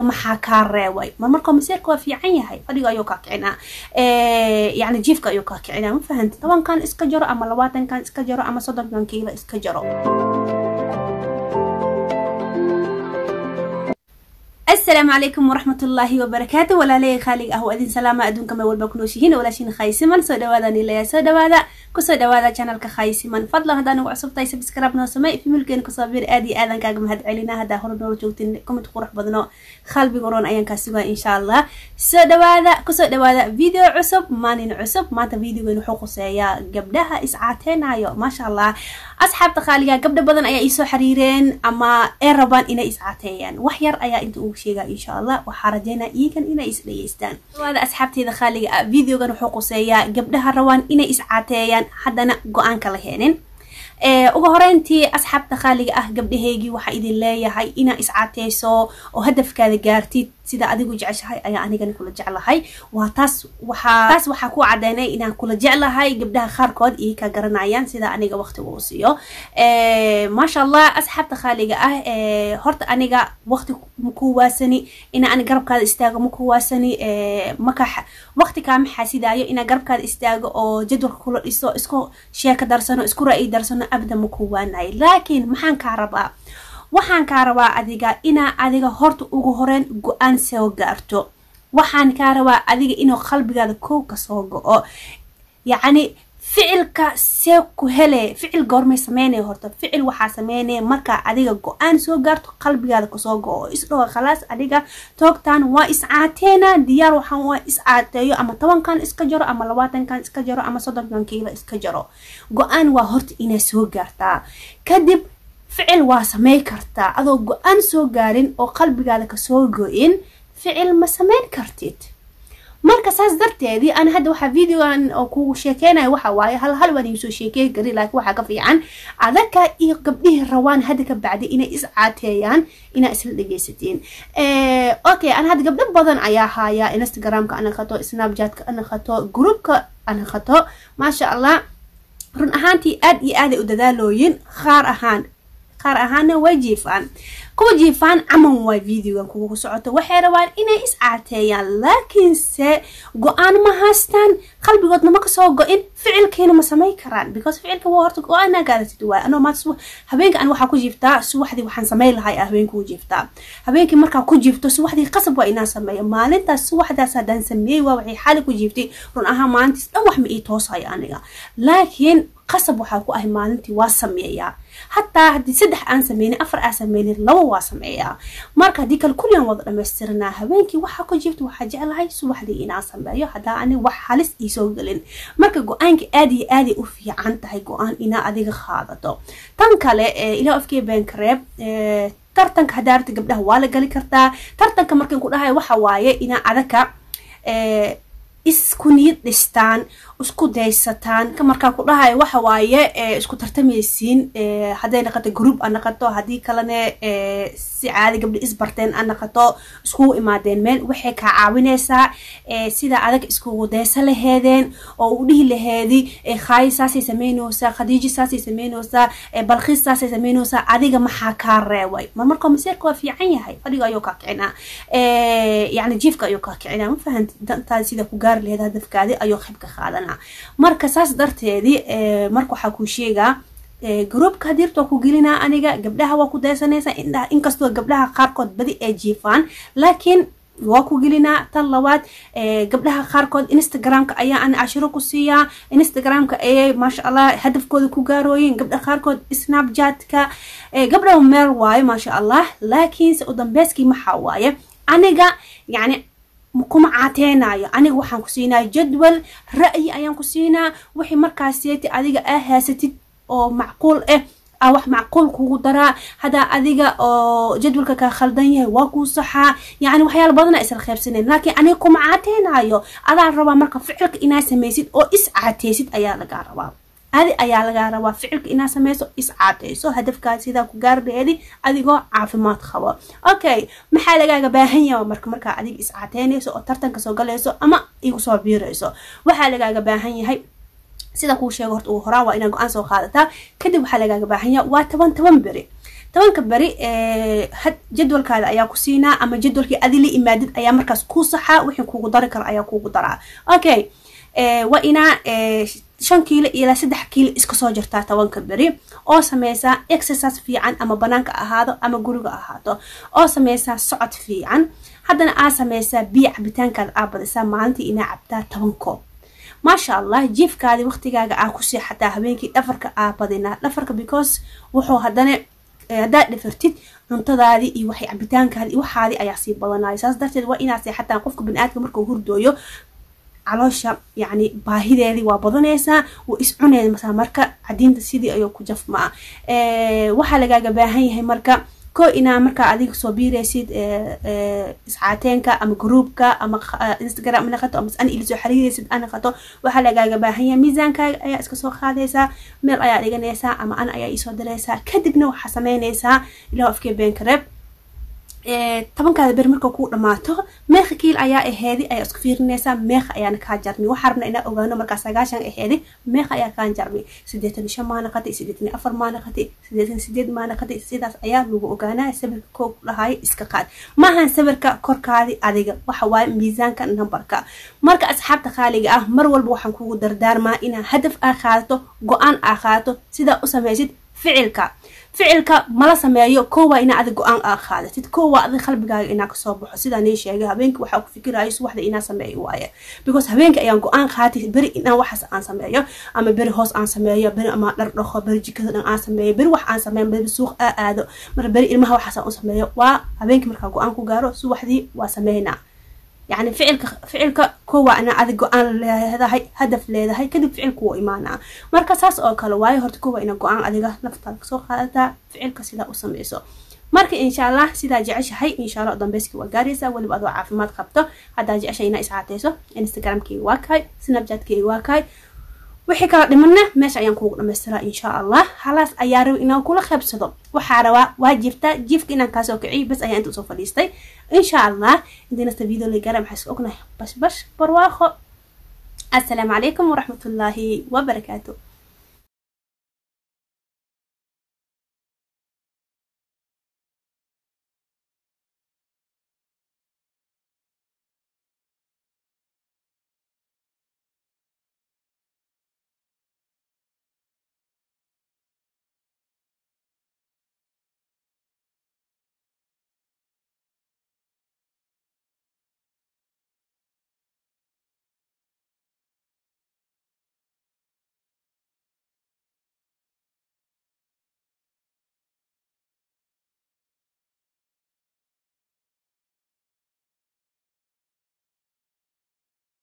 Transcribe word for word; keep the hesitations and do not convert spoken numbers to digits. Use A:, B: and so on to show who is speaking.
A: maxaa kaa reebay mar marka masiirka waa fiican yahay fadhiga ayuu ka kicinaa ee yani jiifka ayuu ka kicinaa ma fahanti toban kan iska jaro ama labaatan kan iska jaro ama soddon kan kiilo iska jaro. السلام عليكم ورحمة الله وبركاته ولا لي خالق أهو أذن سلامة أدونكم أول بكنوشين ولا شين خايسمن سودا وذا نيلا سودا وذا كسودا وذا channel كخايسمن فضلا هذا نوع عصب تاي سبسكرايب نوسماء في ملكين كصابير آدي آذن كاجم هاد علينا هذا هرب نور جوتين كم تقرح بدنا خال بيقولون أيام كسبوا إن شاء الله سودا وذا كسودا وذا فيديو عصب ما نين عصب ما تفيديو بين حقوق سيا قبلها إسعاتين عيو ما شاء الله أصحاب تخاليا قبل بدن أيا إيسو حريرين أما إيربان إنا إسعاتين وحير أيا إنتو شيء إن شاء الله وحرجنا إيكن إنا إسليستان وهذا أصحابتي دخالي فيديو كانوا حقوسيا قبلها روان إنا إسعاتيان حدنا قوان كلهينين ugu horeyntii asxaabta khaaliga ah gabdhaheegi waxa idin leeyahay ina iscaateyso oo hadafkaada gaartid sida adigu jeceshahay ayaa anigana kula jeclahay waa taas waxa taas waxa ku cadeynay inaan kula jeclahay gabdhaha qaarkood iyo ka garanayaan sida aniga waqtiga u siiyo ee ma sha Allah asxaabta khaaliga ah ee horta aniga waqti ku waasani ina aan garabkaada istaago ma ku waasani ee maka waqti ka ma xasidayo ina garabkaada istaago oo jadwalka kula dhiso isku sheeka darsano isku ra'yi darsano abda ma ku waanay laakiin maxaan ka rabaa waxaan ka rabaa adiga ina adiga horta ugu horeen go'aan soo gaarto waxaan ka rabaa adiga inuu qalbigaada koow ka soo go'o yani ficilka see ku hele ficil goormay sameynay horta ficil waxa sameynay marka adiga go'aan soo gaarto qalbigaada ka soo go'o isdhow khalaas adiga toogtaan waa iscaateena diyaar waxaan waa iscaateeyo ama toban kan iska jaro ama labaatan kan iska jaro ama soddon kan kiilo iska jaro go'aan waa horta ina soo gaartaa kadib ficil waa sameey kartaa adoo go'aan soo gaarin oo qalbigaada ka soo go'in ficil ma sameyn kartid marka saas darteedii ana hadda waxa videoan oo ku sheekeenay waxa waaye hal hal waan soo sheekay gari laakiin waxa ka fiican adaka iyo gabdhihi rawaan hadda ka bacdi inay iscaateeyaan ina isla dhageysatiin ee okay ana hadda gabdho badan ayaa haya Instagram-ka ana qato Snapchat-ka ana qato group-ka ana qato ma sha Allah run ahaantii aad iyo aad u dadaalooyin qaar ahaan qaar ahaana wajifan kuwa jifan aman waa videogan kugu socoto waxay rabaan inay iscaateeyaan laakiin se go'aan ma haastaan qalbigoodna ma ka soo go'in ficilkeena ma sameey karaan because ficilka waa horta go'aan gaartid waa ano ma habeenka aan waxa ku jiftaa subaxdii waxaan sameey lahay habeenka ku jiftaa habeenkii marka ku jifto subaxdii qasab waa inaan sameeyo maalintaas subaxdaas hadaan sameeyay waa waxay xal ku jiftay run ahaan maalintii dhan wax ma ii toosay aniga laakiin qasab waxa ku ah maalintii waa sameeyaa hatta hadii saddex aan sameeyay afar aan sameeyay laba waa sameeyaa marka hadii kal kulliyan wada dhameystirnaa habeenkii waxa ku jirto waxa jecelahay subaxdii inaan sameeyo hadaa ani wax halis ii soo galin marka go'aanka aad iyo aad u fiican tahay go'aan ina adiga qaadato tan kale ilaa afkee been kareeb ee tartanka hadaarta gabdhaha waa la gali kartaa tartanka markaan ku dhahay waxa waaye ina adaka ee isku niyad dhistaan isku daysataan ka markaa ku dhahay waxa waaye isku tartamaysiin haday naqato group aan naqato hadii kalena si caadi gabdho isbarteen aan naqato isku imaadeen meel waxay ka caawinaysaa sida adag isku daysa laheedeen oo u dhihi laheedi khaysaasi sameynoosa khadiiji saasi sameynoosa balkhis saasi sameynoosa adiga maxaa ka reebay mar marka masiirka waa fiican yahay fadhiga ayuu ka kicinaa yani jiifka ayuu ka kicinaa ma fahanti tan sida ku gaar leedahay hadafkaadi ayuu khib ka qaadana marka saas darteedii ee marka waxa ku sheega ee groupka hadirto ku gelina aniga gabdhaha waa ku daysanaysa indhaha inkastoo gabdhaha qaarkood badi ay jiifaan laakiin waa ku gelina tan labaad ee gabdhaha qaarkood Instagram-ka ayaa aan ashiro ku siiya Instagram-ka ay ma sha Allah hadafkooda ku gaarooyin gabdhaha qaarkood Snapchat-ka ee gabdhaha meel waay ma sha Allah laakiin si u dambeeskii ma xawaaye aniga yani مكم عاتينا يعني وحن كسينا جدول رأي أيام كسينا وحي مركزيتي أديك أهاستي أو معقول إيه أو wax macquul kugu dara hada adiga oo jadwalka ka khaldan yahay waa ku saxa yani waxyaalo badan ay isla khaybsaneen laakiin aniga kuma caateenayo adaan raba marka ficilka inaa sameeysid oo is caateysid ayaa laga rabaa adi ayaa laga rabaa ficilka inaa sameeyso is caateyso hadafka sida ku gaardeedi adigoo caafimaad qabo okay maxaa laga baahan yahay marka marka adiga is caateynayso oo tartanka soo galayso ama igu soo biirayso waxa laga baahan yahay sida ku sheego horta uu horaa waa ina go'aan soo qaadataa kadib waxa laga baahan yahay waa toban toban bari tobanka bari had jadwalkaada ayaa ku siinaa ama jadwalkii adili imaadid ayaa markaas ku saxa wixii kugu dari karo ayaa kugu daraa. Okay, waa inaa shan kiilo ilaa saddex kiilo iska soo jirtaa tobanka bari oo sameysaa exercise fiican ama banaanka ahaado ama guriga ahaato oo sameysaa socod fiican. haddana aa sameysaa biyo cabitaankaada aa badisaa maalintii inaa cabtaa toban koob. maasha allah jiifkaadi waqtigaaga aa ku seexataa habeenkii dhafarka aa badinaa dhafarka because wuxuu haddana haddaad dhafartid cuntadaadii iyo waxay cabitaankaadi iyo waxaadii ayaa sii badanaya. saas darteed waa inaad seexataan. qofka baniaadka markuu hurdooyo caloosha yani baahideedii waa badanaysaa wuu is cunaysaa marka cadiinta sidii ayuu ku jafmaa. waxaa lagaaga baahan yahay marka ko inaa markaa adiga soo biiraysid iscaateenka ama groupka ama instagram naqato ama an ila soo xiriiraysid ana qato. waxaa lagaaga baahan yahay miisaankaaga ayaa iska soo qaadaysaa meel ayaa dhiganaysaa ama an ayaa isoo diraysaa. kadibna waxaa sameynaysaa ilaa afkee beenka reeb tobankaada beri marka ku dhamaato meeqa kiil ayaa aheedi ayaa isku fiirinaysaa meeqa ayaana kaa jarmi. waxaa rabna inaa ogaano markaa sagaashan aheedi meeqa ayaa kaa jarmi. siddeetan iyo shan maa naqatay, siddeetan iyo afar maa naqatay, siddeetan iyo sideed maa naqatay. sidaas ayaa lagu ogaanaa. sawirka koo dhahayo iska qaad maahan sawirka korkaadi adiga waxa waaye miisaanka numberka. marka asxaabta qaaliga ah mar walba waxaan kugu dardaarmaa inaa hadaf aa qaadato go-aan aa qaadato sidaa u samaysid ficilka. ficilka mala sameeyo koo waa inaa adig go-aan aa qaadatid koo waa adig qalbigaaga inaa kasoo baxo. sidaa nii sheegay habeenkii waxaa ku fikirayo subaxda inaa sameeyo waaye because habeenkii ayaan go-aan qaatay beri inaan waxaas aan sameeyo ama beri hoos aan sameeyo beri ama dhar dhaqo beri jikada dhan aan sameeyo beri wax aan sameeyo beri suuq aa aado mar beri ilmaha waxaas aan u sameeyo. waa habeenkii markaa go-aan ku gaaro subaxdii waa sameynaa. يعني فعلك فعلك كوا أنا عاد قان هذا هاي هدف لهذا هاي كذب فعلك هو إيمانا مركز أساس أو كلواي هرت كوا إنه قان عاد نفتح سوق هذا فعلك سيدا أسميسو مركز إن شاء الله سيدا جعش هاي إن شاء الله قدام بسكي وجاريسة واللي بعده عافمات خبطه هذا جعش هنا إسعاتيسو إنستغرام كي واكاي سناب شات كي واكاي wixii kala dhimanna meesha ayaan kuugu dhammaystiraa insha allah. halaas ayaa rabi inaan kula qaybsado. waxaa rabaa waa jirta jiifka inaan kaasoo kiciyo bas ayaan inta usoo fadhiistay insha allah. intii nasta video la gaara maxaa iska ognahay bash bash barwaaqo. assalaamu calaykum waraxmatullaahi wabarakaatu.